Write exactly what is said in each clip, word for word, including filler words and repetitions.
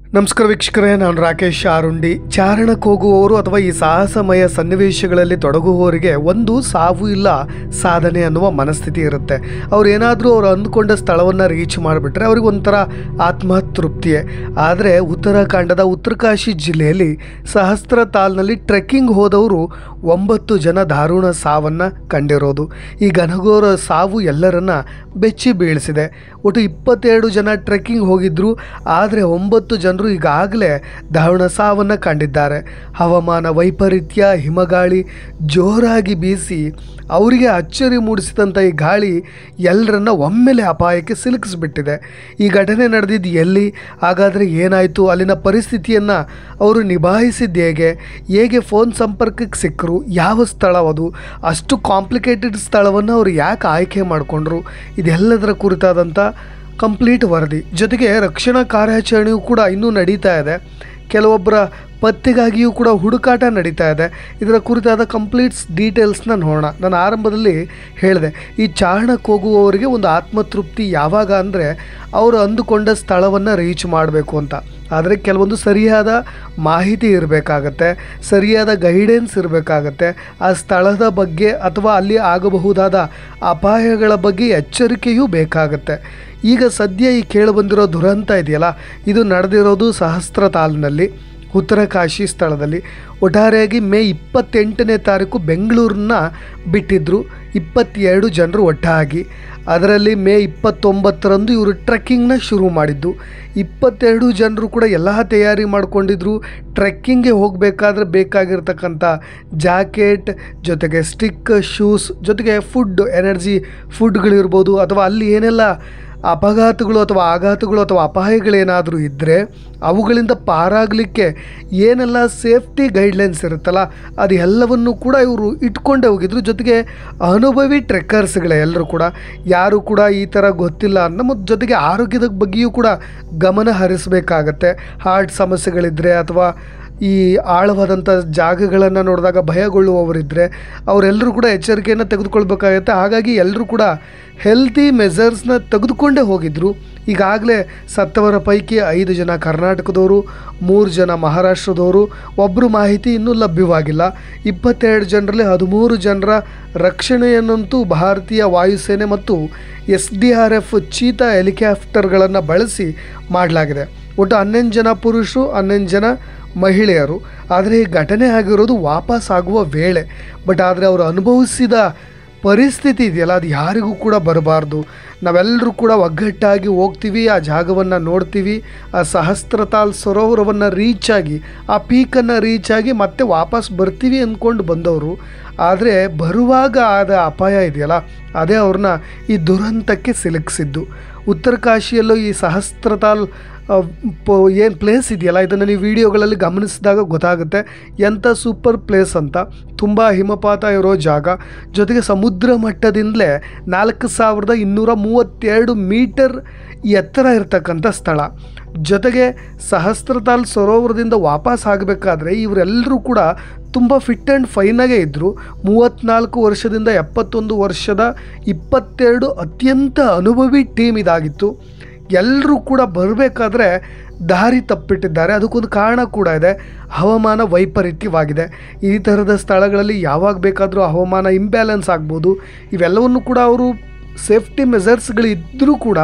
ನಮಸ್ಕಾರ ವೀಕ್ಷಕರೇ, ನಾನು ರಾಕೇಶ್ ಆರುಂಡಿ. ಚಾರಣಕ್ಕೆ ಹೋಗುವವರು ಅಥವಾ ಈ ಸಾಹಸಮಯ ಸನ್ನಿವೇಶಗಳಲ್ಲಿ ತೊಡಗುವವರಿಗೆ ಒಂದು ಸಾವು ಇಲ್ಲ ಸಾಧನೆ ಅನ್ನುವ ಮನಸ್ಥಿತಿ ಇರುತ್ತೆ. ಅವ್ರು ಏನಾದರೂ ಅವ್ರು ಅಂದ್ಕೊಂಡ ಸ್ಥಳವನ್ನು ರೀಚ್ ಮಾಡಿಬಿಟ್ರೆ ಅವ್ರಿಗೆ ಒಂಥರ ಆತ್ಮತೃಪ್ತಿಯೇ. ಆದರೆ ಉತ್ತರಾಖಂಡದ ಉತ್ತರಕಾಶಿ ಜಿಲ್ಲೆಯಲ್ಲಿ ಸಹಸ್ರ ತಾಲ್ನಲ್ಲಿ ಟ್ರೆಕ್ಕಿಂಗ್ ಹೋದವರು ಒಂಬತ್ತು ಜನ ದಾರುಣ ಸಾವನ್ನು ಕಂಡಿರೋದು. ಈ ಘನಘೋರ ಸಾವು ಎಲ್ಲರನ್ನ ಬೆಚ್ಚಿ ಬೀಳಿಸಿದೆ. ಒಟ್ಟು ಇಪ್ಪತ್ತೆರಡು ಜನ ಟ್ರೆಕ್ಕಿಂಗ್ ಹೋಗಿದ್ರು, ಆದರೆ ಒಂಬತ್ತು ಜನರು ಈಗಾಗಲೇ ದಾರುಣ ಸಾವನ್ನು ಕಂಡಿದ್ದಾರೆ. ಹವಾಮಾನ ವೈಪರೀತ್ಯ, ಹಿಮಗಾಳಿ ಜೋರಾಗಿ ಬೀಸಿ ಅವರಿಗೆ ಅಚ್ಚರಿ ಮೂಡಿಸಿದಂಥ ಈ ಗಾಳಿ ಎಲ್ಲರನ್ನ ಒಮ್ಮೆಲೆ ಅಪಾಯಕ್ಕೆ ಸಿಲುಕಿಸ್ಬಿಟ್ಟಿದೆ. ಈ ಘಟನೆ ನಡೆದಿದ್ದು ಎಲ್ಲಿ, ಹಾಗಾದರೆ ಏನಾಯಿತು, ಅಲ್ಲಿನ ಪರಿಸ್ಥಿತಿಯನ್ನು ಅವರು ನಿಭಾಯಿಸಿದ್ದು ಹೇಗೆ, ಹೇಗೆ ಫೋನ್ ಸಂಪರ್ಕಕ್ಕೆ ಸಿಕ್ಕರು, ಯಾವ ಸ್ಥಳವದು, ಅಷ್ಟು ಕಾಂಪ್ಲಿಕೇಟೆಡ್ ಸ್ಥಳವನ್ನು ಅವರು ಯಾಕೆ ಆಯ್ಕೆ ಮಾಡಿಕೊಂಡ್ರು, ಇದೆಲ್ಲದರ ಕುರಿತಾದಂಥ ಕಂಪ್ಲೀಟ್ ವರದಿ. ಜೊತೆಗೆ ರಕ್ಷಣಾ ಕಾರ್ಯಾಚರಣೆಯೂ ಕೂಡ ಇನ್ನೂ ನಡೀತಾ ಇದೆ. ಕೆಲವೊಬ್ಬರ ಪತ್ತೆಗಾಗಿಯೂ ಕೂಡ ಹುಡುಕಾಟ ನಡೀತಾ ಇದೆ. ಇದರ ಕುರಿತಾದ ಕಂಪ್ಲೀಟ್ಸ್ ಡೀಟೇಲ್ಸ್ನ ನೋಡೋಣ. ನಾನು ಆರಂಭದಲ್ಲಿ ಹೇಳಿದೆ, ಈ ಚಾರಣಕ್ಕೆ ಹೋಗುವವರಿಗೆ ಒಂದು ಆತ್ಮತೃಪ್ತಿ ಯಾವಾಗ ಅಂದರೆ ಅವರು ಅಂದುಕೊಂಡ ಸ್ಥಳವನ್ನು ರೀಚ್ ಮಾಡಬೇಕು ಅಂತ. ಆದರೆ ಕೆಲವೊಂದು ಸರಿಯಾದ ಮಾಹಿತಿ ಇರಬೇಕಾಗತ್ತೆ, ಸರಿಯಾದ ಗೈಡೆನ್ಸ್ ಇರಬೇಕಾಗತ್ತೆ. ಆ ಸ್ಥಳದ ಬಗ್ಗೆ ಅಥವಾ ಅಲ್ಲಿ ಆಗಬಹುದಾದ ಅಪಾಯಗಳ ಬಗ್ಗೆ ಎಚ್ಚರಿಕೆಯೂ ಬೇಕಾಗತ್ತೆ. ಈಗ ಸದ್ಯ ಈ ಕೇಳಿಬಂದಿರೋ ದುರಂತ ಇದೆಯಲ್ಲ, ಇದು ನಡೆದಿರೋದು ಸಹಸ್ರ ತಾಲ್ನಲ್ಲಿ, ಉತ್ತರಕಾಶಿ ಸ್ಥಳದಲ್ಲಿ. ಒಟ್ಟಾರೆಯಾಗಿ ಮೇ ಇಪ್ಪತ್ತೆಂಟನೇ ತಾರೀಕು ಬೆಂಗಳೂರನ್ನ ಬಿಟ್ಟಿದ್ದರು ಇಪ್ಪತ್ತೆರಡು ಜನರು ಒಟ್ಟಾಗಿ. ಅದರಲ್ಲಿ ಮೇ ಇಪ್ಪತ್ತೊಂಬತ್ತರಂದು ಇವರು ಟ್ರೆಕ್ಕಿಂಗ್ನ ಶುರು ಮಾಡಿದ್ದು. ಇಪ್ಪತ್ತೆರಡು ಜನರು ಕೂಡ ಎಲ್ಲ ತಯಾರಿ ಮಾಡ್ಕೊಂಡಿದ್ರು. ಟ್ರೆಕ್ಕಿಂಗ್ಗೆ ಹೋಗಬೇಕಾದ್ರೆ ಬೇಕಾಗಿರ್ತಕ್ಕಂಥ ಜಾಕೆಟ್, ಜೊತೆಗೆ ಸ್ಟಿಕ್, ಶೂಸ್, ಜೊತೆಗೆ ಫುಡ್, ಎನರ್ಜಿ ಫುಡ್ಗಳಿರ್ಬೋದು, ಅಥವಾ ಅಲ್ಲಿ ಏನೆಲ್ಲ ಅಪಘಾತಗಳು ಅಥವಾ ಆಘಾತಗಳು ಅಥವಾ ಅಪಾಯಗಳೇನಾದರೂ ಇದ್ದರೆ ಅವುಗಳಿಂದ ಪಾರಾಗಲಿಕ್ಕೆ ಏನೆಲ್ಲ ಸೇಫ್ಟಿ ಗೈಡ್ಲೈನ್ಸ್ ಇರುತ್ತಲ್ಲ, ಅದು ಎಲ್ಲವನ್ನು ಕೂಡ ಇವರು ಇಟ್ಕೊಂಡೇ ಹೋಗಿದ್ರು. ಜೊತೆಗೆ ಅನುಭವಿ ಟ್ರೆಕ್ಕರ್ಸ್ಗಳೇ ಎಲ್ಲರೂ ಕೂಡ, ಯಾರು ಕೂಡ ಈ ಥರ ಗೊತ್ತಿಲ್ಲ ಅನ್ನೋ, ಮತ್ತು ಜೊತೆಗೆ ಆರೋಗ್ಯದ ಬಗ್ಗೆಯೂ ಕೂಡ ಗಮನ ಹರಿಸಬೇಕಾಗತ್ತೆ. ಹಾರ್ಟ್ ಸಮಸ್ಯೆಗಳಿದ್ದರೆ ಅಥವಾ ಈ ಆಳವಾದಂಥ ಜಾಗಗಳನ್ನು ನೋಡಿದಾಗ ಭಯಗೊಳ್ಳುವವರಿದ್ದರೆ ಅವರೆಲ್ಲರೂ ಕೂಡ ಎಚ್ಚರಿಕೆಯನ್ನು ತೆಗೆದುಕೊಳ್ಬೇಕಾಗತ್ತೆ. ಹಾಗಾಗಿ ಎಲ್ಲರೂ ಕೂಡ ಹೆಲ್ತಿ ಮೆಜರ್ಸ್ನ ತೆಗೆದುಕೊಂಡೇ ಹೋಗಿದ್ದರು. ಈಗಾಗಲೇ ಸತ್ತವರ ಪೈಕಿ ಐದು ಜನ ಕರ್ನಾಟಕದವರು, ಮೂರು ಜನ ಮಹಾರಾಷ್ಟ್ರದವರು, ಒಬ್ಬರು ಮಾಹಿತಿ ಇನ್ನೂ ಲಭ್ಯವಾಗಿಲ್ಲ. ಇಪ್ಪತ್ತೆರಡು ಜನರಲ್ಲಿ ಹದಿಮೂರು ಜನರ ರಕ್ಷಣೆಯನ್ನಂತೂ ಭಾರತೀಯ ವಾಯುಸೇನೆ ಮತ್ತು S D R F Cheetah ಹೆಲಿಕಾಪ್ಟರ್ಗಳನ್ನು ಬಳಸಿ ಮಾಡಲಾಗಿದೆ. ಒಟ್ಟು ಹನ್ನೊಂದು ಜನ ಪುರುಷರು, ಹನ್ನೊಂದು ಜನ ಮಹಿಳೆಯರು. ಆದರೆ ಈ ಘಟನೆ ಆಗಿರೋದು ವಾಪಸ್ ಆಗುವ ವೇಳೆ. ಬಟ್ ಆದರೆ ಅವರು ಅನುಭವಿಸಿದ ಪರಿಸ್ಥಿತಿ ಇದೆಯಲ್ಲ, ಅದು ಯಾರಿಗೂ ಕೂಡ ಬರಬಾರ್ದು. ನಾವೆಲ್ಲರೂ ಕೂಡ ಒಗ್ಗಟ್ಟಾಗಿ ಹೋಗ್ತೀವಿ, ಆ ಜಾಗವನ್ನು ನೋಡ್ತೀವಿ, ಆ ಸಹಸ್ರತಾಲ್ ಸರೋವರವನ್ನು ರೀಚಾಗಿ, ಆ ಪೀಕನ್ನು ರೀಚಾಗಿ ಮತ್ತೆ ವಾಪಸ್ ಬರ್ತೀವಿ ಅಂದ್ಕೊಂಡು ಬಂದವರು. ಆದರೆ ಬರುವಾಗ ಆದ ಅಪಾಯ ಇದೆಯಲ್ಲ, ಅದೇ ಅವ್ರನ್ನ ಈ ದುರಂತಕ್ಕೆ ಸಿಲುಕಿಸಿದ್ದು. ಉತ್ತರಕಾಶಿಯಲ್ಲೂ ಈ ಸಹಸ್ರತಾಲ್ ಏನು ಪ್ಲೇಸ್ ಇದೆಯಲ್ಲ, ಇದನ್ನು ನೀವು ವಿಡಿಯೋಗಳಲ್ಲಿ ಗಮನಿಸಿದಾಗ ಗೊತ್ತಾಗುತ್ತೆ ಎಂಥ ಸೂಪರ್ ಪ್ಲೇಸ್ ಅಂತ. ತುಂಬ ಹಿಮಪಾತ ಇರೋ ಜಾಗ, ಜೊತೆಗೆ ಸಮುದ್ರ ಮಟ್ಟದಿಂದಲೇ ನಾಲ್ಕು ಸಾವಿರದ ಇನ್ನೂರ ಮೂವತ್ತೆರಡು ಮೀಟರ್ ಎತ್ತರ ಇರತಕ್ಕಂಥ ಸ್ಥಳ. ಜೊತೆಗೆ ಸಹಸ್ರತಾಲ್ ಸರೋವರದಿಂದ ವಾಪಸ್ ಆಗಬೇಕಾದ್ರೆ ಇವರೆಲ್ಲರೂ ಕೂಡ ತುಂಬ ಫಿಟ್ ಆ್ಯಂಡ್ ಫೈನಾಗೇ ಇದ್ದರು. ಮೂವತ್ತ್ನಾಲ್ಕು ವರ್ಷದಿಂದ ಎಪ್ಪತ್ತೊಂದು ವರ್ಷದ ಇಪ್ಪತ್ತೆರಡು ಅತ್ಯಂತ ಅನುಭವಿ ಟೀಮ್ ಇದಾಗಿತ್ತು. ಎಲ್ಲರೂ ಕೂಡ ಬರಬೇಕಾದ್ರೆ ದಾರಿ ತಪ್ಪಿಟ್ಟಿದ್ದಾರೆ. ಅದಕ್ಕೊಂದು ಕಾರಣ ಕೂಡ ಇದೆ, ಹವಾಮಾನ ವೈಪರೀತ್ಯವಾಗಿದೆ. ಈ ಥರದ ಸ್ಥಳಗಳಲ್ಲಿ ಯಾವಾಗ ಬೇಕಾದರೂ ಹವಾಮಾನ ಇಂಬ್ಯಾಲೆನ್ಸ್ ಆಗ್ಬೋದು. ಇವೆಲ್ಲವನ್ನು ಕೂಡ ಅವರು ಸೇಫ್ಟಿ ಮೆಜರ್ಸ್ಗಳಿದ್ದರೂ ಕೂಡ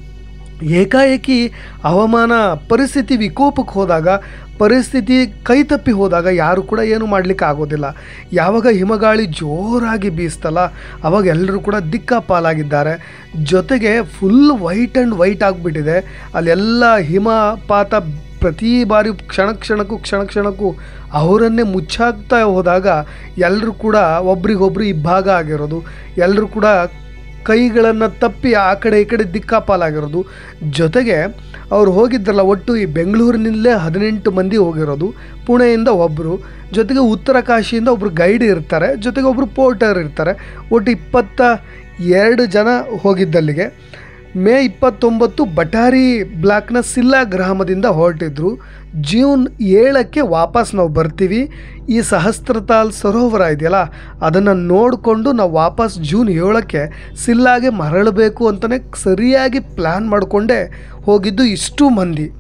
ಏಕಾಏಕಿ ಹವಾಮಾನ ಪರಿಸ್ಥಿತಿ ವಿಕೋಪಕ್ಕೆ ಹೋದಾಗ, ಪರಿಸ್ಥಿತಿ ಕೈ ತಪ್ಪಿ ಹೋದಾಗ ಯಾರು ಕೂಡ ಏನು ಮಾಡಲಿಕ್ಕೆ ಆಗೋದಿಲ್ಲ. ಯಾವಾಗ ಹಿಮಗಾಳಿ ಜೋರಾಗಿ ಬೀಸ್ತಲ್ಲ ಆವಾಗ ಎಲ್ಲರೂ ಕೂಡ ದಿಕ್ಕಾಪಾಲಾಗಿದ್ದಾರೆ. ಜೊತೆಗೆ ಫುಲ್ ವೈಟ್ ಆ್ಯಂಡ್ ವೈಟ್ ಆಗಿಬಿಟ್ಟಿದೆ. ಅಲ್ಲೆಲ್ಲ ಹಿಮಪಾತ ಪ್ರತಿ ಬಾರಿ ಕ್ಷಣ ಕ್ಷಣಕ್ಕೂ ಕ್ಷಣ ಕ್ಷಣಕ್ಕೂ ಅವರನ್ನೇ ಮುಚ್ಚಾಗ್ತಾ ಹೋದಾಗ ಎಲ್ಲರೂ ಕೂಡ ಒಬ್ರಿಗೊಬ್ರು ಇಬ್ಬಾಗ ಆಗಿರೋದು, ಎಲ್ಲರೂ ಕೂಡ ಕೈಗಳನ್ನು ತಪ್ಪಿ ಆ ಕಡೆ ಈ ಕಡೆ ದಿಕ್ಕಾಪಾಲಾಗಿರೋದು. ಜೊತೆಗೆ ಅವ್ರು ಹೋಗಿದ್ರಲ್ಲ, ಒಟ್ಟು ಈ ಬೆಂಗಳೂರಿನಿಂದಲೇ ಹದಿನೆಂಟು ಮಂದಿ ಹೋಗಿರೋದು, ಪುಣೆಯಿಂದ ಒಬ್ಬರು, ಜೊತೆಗೆ ಉತ್ತರಕಾಶಿಯಿಂದ ಒಬ್ಬರು ಗೈಡ್ ಇರ್ತಾರೆ, ಜೊತೆಗೆ ಒಬ್ಬರು ಪೋರ್ಟರ್ ಇರ್ತಾರೆ. ಒಟ್ಟು ಇಪ್ಪತ್ತ ಎರಡು ಜನ ಹೋಗಿದ್ದಲ್ಲಿಗೆ. ಮೇ ಇಪ್ಪತ್ತೊಂಬತ್ತು ಬಟಾರಿ ಬ್ಲಾಕ್ನ ಸಿಲ್ಲಾ ಗ್ರಾಮದಿಂದ ಹೊರಟಿದ್ರು. ಜೂನ್ ಏಳಕ್ಕೆ ವಾಪಸ್ ನಾವು ಬರ್ತೀವಿ, ಈ ಸಹಸ್ರತಾಲ್ ಸರೋವರ ಇದೆಯಲ್ಲ ಅದನ್ನು ನೋಡಿಕೊಂಡು ನಾವು ವಾಪಸ್ ಜೂನ್ ಏಳಕ್ಕೆ ಸಿಲ್ಲಾಗೆ ಮರಳಬೇಕು ಅಂತಲೇ ಸರಿಯಾಗಿ ಪ್ಲ್ಯಾನ್ ಮಾಡಿಕೊಂಡೇ ಹೋಗಿದ್ದು ಇಷ್ಟು ಮಂದಿ.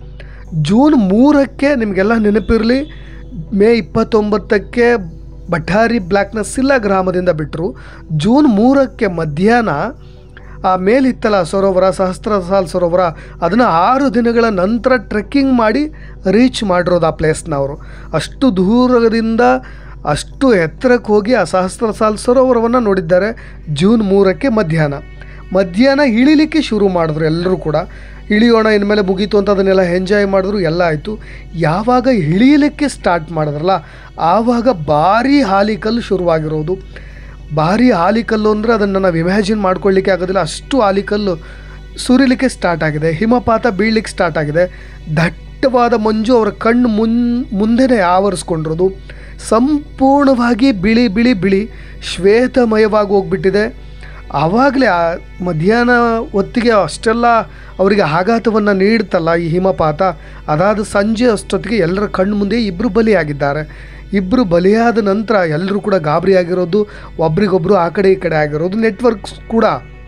ಜೂನ್ ಮೂರಕ್ಕೆ ನಿಮಗೆಲ್ಲ ನೆನಪಿರಲಿ, ಮೇ ಇಪ್ಪತ್ತೊಂಬತ್ತಕ್ಕೆ ಬಠಾರಿ ಬ್ಲ್ಯಾಕ್ನ ಸಿಲ್ಲಾ ಗ್ರಾಮದಿಂದ ಬಿಟ್ಟರು. ಜೂನ್ ಮೂರಕ್ಕೆ ಮಧ್ಯಾಹ್ನ ಆ ಮೇಲಿತ್ತಲ್ಲ ಸರೋವರ, ಸಹಸ್ರಸಾಲ್ ಸರೋವರ, ಅದನ್ನು ಆರು ದಿನಗಳ ನಂತರ ಟ್ರೆಕ್ಕಿಂಗ್ ಮಾಡಿ ರೀಚ್ ಮಾಡಿರೋದು ಆ ಪ್ಲೇಸ್ನ ಅವರು. ಅಷ್ಟು ದೂರದಿಂದ ಅಷ್ಟು ಎತ್ತರಕ್ಕೆ ಹೋಗಿ ಆ ಸಹಸ್ರಸಾಲ್ ಸರೋವರವನ್ನು ನೋಡಿದ್ದಾರೆ. ಜೂನ್ ಮೂರಕ್ಕೆ ಮಧ್ಯಾಹ್ನ ಮಧ್ಯಾಹ್ನ ಇಳಿಲಿಕ್ಕೆ ಶುರು ಮಾಡಿದ್ರು. ಎಲ್ಲರೂ ಕೂಡ ಇಳಿಯೋಣ ಇನ್ಮೇಲೆ ಮುಗೀತು ಅಂತ ಅದನ್ನೆಲ್ಲ ಎಂಜಾಯ್ ಮಾಡಿದ್ರು, ಎಲ್ಲ ಆಯಿತು. ಯಾವಾಗ ಇಳಿಯಲಿಕ್ಕೆ ಸ್ಟಾರ್ಟ್ ಮಾಡಿದ್ರಲ್ಲ ಆವಾಗ ಭಾರೀ ಹಾಲಿಕಲ್ಲು ಶುರುವಾಗಿರೋದು. ಭಾರೀ ಆಲಿಕಲ್ಲು ಅಂದರೆ ಅದನ್ನು ನಾವು ಇಮ್ಯಾಜಿನ್ ಮಾಡ್ಕೊಳ್ಳಿಕ್ಕೆ ಆಗೋದಿಲ್ಲ. ಅಷ್ಟು ಆಲಿಕಲ್ಲು ಸುರಿಲಿಕ್ಕೆ ಸ್ಟಾರ್ಟ್ ಆಗಿದೆ, ಹಿಮಪಾತ ಬೀಳಲಿಕ್ಕೆ ಸ್ಟಾರ್ಟ್ ಆಗಿದೆ. ದಟ್ಟವಾದ ಮಂಜು ಅವರ ಕಣ್ಣು ಮುನ್ ಮುಂದೆನೇ ಆವರಿಸ್ಕೊಂಡಿರೋದು. ಸಂಪೂರ್ಣವಾಗಿ ಬಿಳಿ ಬಿಳಿ ಬಿಳಿ ಶ್ವೇತಮಯವಾಗಿ ಹೋಗ್ಬಿಟ್ಟಿದೆ. ಆವಾಗಲೇ ಆ ಮಧ್ಯಾಹ್ನ ಹೊತ್ತಿಗೆ ಅಷ್ಟೆಲ್ಲ ಅವರಿಗೆ ಆಘಾತವನ್ನು ನೀಡುತ್ತಲ್ಲ ಈ ಹಿಮಪಾತ. ಅದಾದ ಸಂಜೆ ಅಷ್ಟೊತ್ತಿಗೆ ಎಲ್ಲರ ಕಣ್ಣು ಮುಂದೆ ಇಬ್ಬರು ಬಲಿಯಾಗಿದ್ದಾರೆ. ಇಬ್ಬರು ಬಲಿಯಾದ ನಂತರ ಎಲ್ಲರೂ ಕೂಡ ಗಾಬರಿಯಾಗಿರೋದು, ಒಬ್ರಿಗೊಬ್ಬರು ಆ ಕಡೆ ಈ ಕಡೆ ಆಗಿರೋದು. ನೆಟ್ವರ್ಕ್ಸ್ ಕೂಡ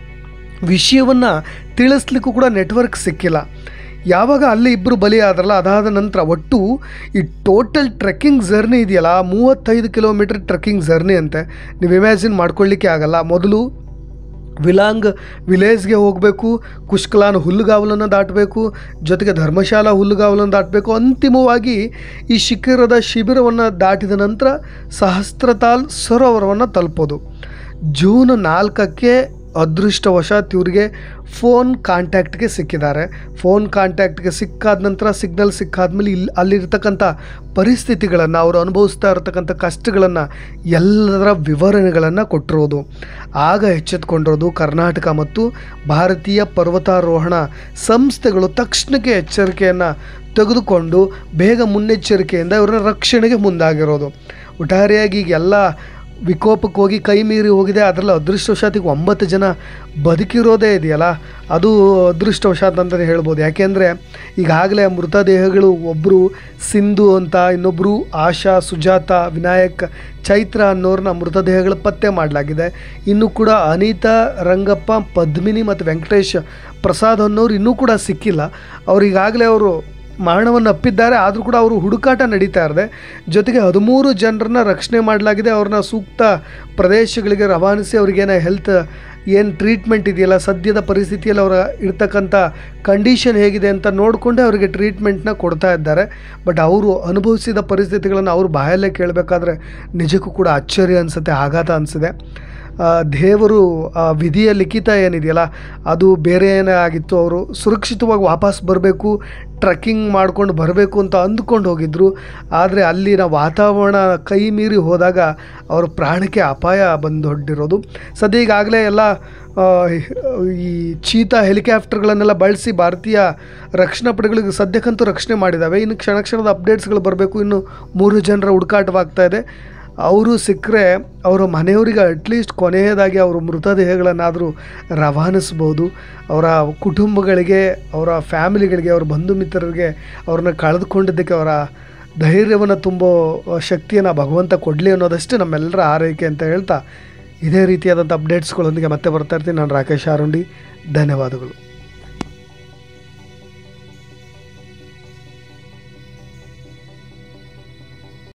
ವಿಷಯವನ್ನು ತಿಳಿಸ್ಲಿಕ್ಕೂ ಕೂಡ ನೆಟ್ವರ್ಕ್ ಸಿಕ್ಕಿಲ್ಲ. ಯಾವಾಗ ಅಲ್ಲಿ ಇಬ್ಬರು ಬಲಿಯಾದ್ರಲ್ಲ ಅದಾದ ನಂತರ ಒಟ್ಟು ಈ ಟೋಟಲ್ ಟ್ರೆಕ್ಕಿಂಗ್ ಜರ್ನಿ ಇದೆಯಲ್ಲ, ಮೂವತ್ತೈದು ಕಿಲೋಮೀಟರ್ ಟ್ರೆಕ್ಕಿಂಗ್ ಜರ್ನಿ ಅಂತೆ. ನೀವು ಇಮ್ಯಾಜಿನ್ ಮಾಡ್ಕೊಳ್ಳಿಕ್ಕೆ ಆಗಲ್ಲ. ಮೊದಲು ವಿಲಾಂಗ್ ವಿಲೇಜ್ಗೆ ಹೋಗಬೇಕು, ಕುಷ್ಕಲಾನ್ ಹುಲ್ಲುಗಾವಲನ್ನು ದಾಟಬೇಕು, ಜೊತೆಗೆ ಧರ್ಮಶಾಲಾ ಹುಲ್ಲುಗಾವಲನ್ನು ದಾಟಬೇಕು. ಅಂತಿಮವಾಗಿ ಈ ಶಿಖರದ ಶಿಬಿರವನ್ನು ದಾಟಿದ ನಂತರ ಸಹಸ್ರತಾಲ್ ಸರೋವರವನ್ನು ತಲುಪೋದು. ಜೂನ್ ನಾಲ್ಕಕ್ಕೆ ಅದೃಷ್ಟವಶಾತ್ ಇವರಿಗೆ ಫೋನ್ ಕಾಂಟ್ಯಾಕ್ಟ್ಗೆ ಸಿಕ್ಕಿದ್ದಾರೆ. ಫೋನ್ ಕಾಂಟ್ಯಾಕ್ಟ್ಗೆ ಸಿಕ್ಕಾದ ನಂತರ ಸಿಗ್ನಲ್ ಸಿಕ್ಕಾದ್ಮೇಲೆ ಇಲ್ಲಿ ಅಲ್ಲಿರ್ತಕ್ಕಂಥ ಪರಿಸ್ಥಿತಿಗಳನ್ನು, ಅವರು ಅನುಭವಿಸ್ತಾ ಇರತಕ್ಕಂಥ ಕಷ್ಟಗಳನ್ನು ಎಲ್ಲದರ ವಿವರಣೆಗಳನ್ನು ಕೊಟ್ಟಿರೋದು. ಆಗ ಎಚ್ಚೆತ್ಕೊಂಡಿರೋದು ಕರ್ನಾಟಕ ಮತ್ತು ಭಾರತೀಯ ಪರ್ವತಾರೋಹಣ ಸಂಸ್ಥೆಗಳು ತಕ್ಷಣಕ್ಕೆ ಎಚ್ಚರಿಕೆಯನ್ನು ತೆಗೆದುಕೊಂಡು ಬೇಗ ಮುನ್ನೆಚ್ಚರಿಕೆಯಿಂದ ಇವರನ್ನ ರಕ್ಷಣೆಗೆ ಮುಂದಾಗಿರೋದು. ಒಟ್ಟಾರೆಯಾಗಿ ಈಗ ಎಲ್ಲ ವಿಕೋಪಕ್ಕೆ ಹೋಗಿ ಕೈ ಮೀರಿ ಹೋಗಿದೆ. ಅದರಲ್ಲಿ ಅದೃಷ್ಟವಶಾತಿಗೆ ಒಂಬತ್ತು ಜನ ಬದುಕಿರೋದೇ ಇದೆಯಲ್ಲ, ಅದು ಅದೃಷ್ಟವಶಾತ್ ಅಂತಲೇ ಹೇಳ್ಬೋದು. ಯಾಕೆಂದರೆ ಈಗಾಗಲೇ ಮೃತದೇಹಗಳು ಒಬ್ಬರು ಸಿಂಧು ಅಂತ, ಇನ್ನೊಬ್ಬರು ಆಶಾ, ಸುಜಾತ, ವಿನಾಯಕ್, ಚೈತ್ರ ಅನ್ನೋರನ್ನ ಮೃತದೇಹಗಳು ಪತ್ತೆ ಮಾಡಲಾಗಿದೆ. ಇನ್ನು ಕೂಡ ಅನಿತಾ, ರಂಗಪ್ಪ, ಪದ್ಮಿನಿ ಮತ್ತು ವೆಂಕಟೇಶ್ ಪ್ರಸಾದ್ ಅನ್ನೋರು ಇನ್ನೂ ಕೂಡ ಸಿಕ್ಕಿಲ್ಲ. ಅವರು ಈಗಾಗಲೇ ಅವರು ಮರಣವನ್ನು ಅಪ್ಪಿದ್ದಾರೆ. ಆದರೂ ಕೂಡ ಅವರು ಹುಡುಕಾಟ ನಡೀತಾ ಇದೆ. ಜೊತೆಗೆ ಹದಿಮೂರು ಜನರನ್ನ ರಕ್ಷಣೆ ಮಾಡಲಾಗಿದೆ. ಅವ್ರನ್ನ ಸೂಕ್ತ ಪ್ರದೇಶಗಳಿಗೆ ರವಾನಿಸಿ ಅವ್ರಿಗೇನೋ ಹೆಲ್ತ್ ಏನು ಟ್ರೀಟ್ಮೆಂಟ್ ಇದೆಯಲ್ಲ, ಸದ್ಯದ ಪರಿಸ್ಥಿತಿಯಲ್ಲಿ ಅವರ ಇರ್ತಕ್ಕಂಥ ಕಂಡೀಷನ್ ಹೇಗಿದೆ ಅಂತ ನೋಡಿಕೊಂಡೆ ಅವರಿಗೆ ಟ್ರೀಟ್ಮೆಂಟ್ನ ಕೊಡ್ತಾ ಇದ್ದಾರೆ. ಬಟ್ ಅವರು ಅನುಭವಿಸಿದ ಪರಿಸ್ಥಿತಿಗಳನ್ನು ಅವರು ಬಾಯಲ್ಲೇ ಕೇಳಬೇಕಾದ್ರೆ ನಿಜಕ್ಕೂ ಕೂಡ ಅಚ್ಚರಿ ಅನಿಸುತ್ತೆ, ಆಘಾತ ಅನಿಸಿದೆ. ದೇವರು ವಿಧಿಯ ಲಿಖಿತ ಏನಿದೆಯಲ್ಲ ಅದು ಬೇರೆ ಏನೇ ಆಗಿತ್ತು. ಅವರು ಸುರಕ್ಷಿತವಾಗಿ ವಾಪಸ್ ಬರಬೇಕು, ಟ್ರೆಕ್ಕಿಂಗ್ ಮಾಡ್ಕೊಂಡು ಬರಬೇಕು ಅಂತ ಅಂದ್ಕೊಂಡು ಹೋಗಿದ್ದರು. ಆದರೆ ಅಲ್ಲಿನ ವಾತಾವರಣ ಕೈ ಮೀರಿ ಹೋದಾಗ ಅವ್ರ ಪ್ರಾಣಕ್ಕೆ ಅಪಾಯ ಬಂದೊಡ್ಡಿರೋದು. ಸದ್ಯ ಈಗಾಗಲೇ ಎಲ್ಲ ಈ ಚೀತಾ ಹೆಲಿಕಾಪ್ಟರ್ಗಳನ್ನೆಲ್ಲ ಬಳಸಿ ಭಾರತೀಯ ರಕ್ಷಣಾ ಪಡೆಗಳಿಗೆ ಸದ್ಯಕ್ಕಂತೂ ರಕ್ಷಣೆ ಮಾಡಿದ್ದಾವೆ. ಇನ್ನು ಕ್ಷಣ ಕ್ಷಣದ ಅಪ್ಡೇಟ್ಸ್ಗಳು ಬರಬೇಕು. ಇನ್ನು ಮೂರು ಜನರ ಹುಡುಕಾಟವಾಗ್ತಾ ಇದೆ. ಅವರು ಸಿಕ್ಕರೆ ಅವರ ಮನೆಯವರಿಗೆ ಅಟ್ಲೀಸ್ಟ್ ಕೊನೆಯದಾಗಿ ಅವರ ಮೃತದೇಹಗಳನ್ನಾದರೂ ರವಾನಿಸ್ಬೋದು. ಅವರ ಕುಟುಂಬಗಳಿಗೆ, ಅವರ ಫ್ಯಾಮಿಲಿಗಳಿಗೆ, ಅವರ ಬಂಧು ಮಿತ್ರರಿಗೆ ಅವ್ರನ್ನ ಕಳೆದುಕೊಂಡಿದ್ದಕ್ಕೆ ಅವರ ಧೈರ್ಯವನ್ನು ತುಂಬೋ ಶಕ್ತಿಯನ್ನು ಭಗವಂತ ಕೊಡಲಿ ಅನ್ನೋದಷ್ಟೇ ನಮ್ಮೆಲ್ಲರ ಆರೈಕೆ ಅಂತ ಹೇಳ್ತಾ, ಇದೇ ರೀತಿಯಾದಂಥ ಅಪ್ಡೇಟ್ಸ್ಗಳೊಂದಿಗೆ ಮತ್ತೆ ಬರ್ತಾ ಇರ್ತೀನಿ. ನಾನು ರಾಕೇಶ್ ಆರುಂಡಿ. ಧನ್ಯವಾದಗಳು.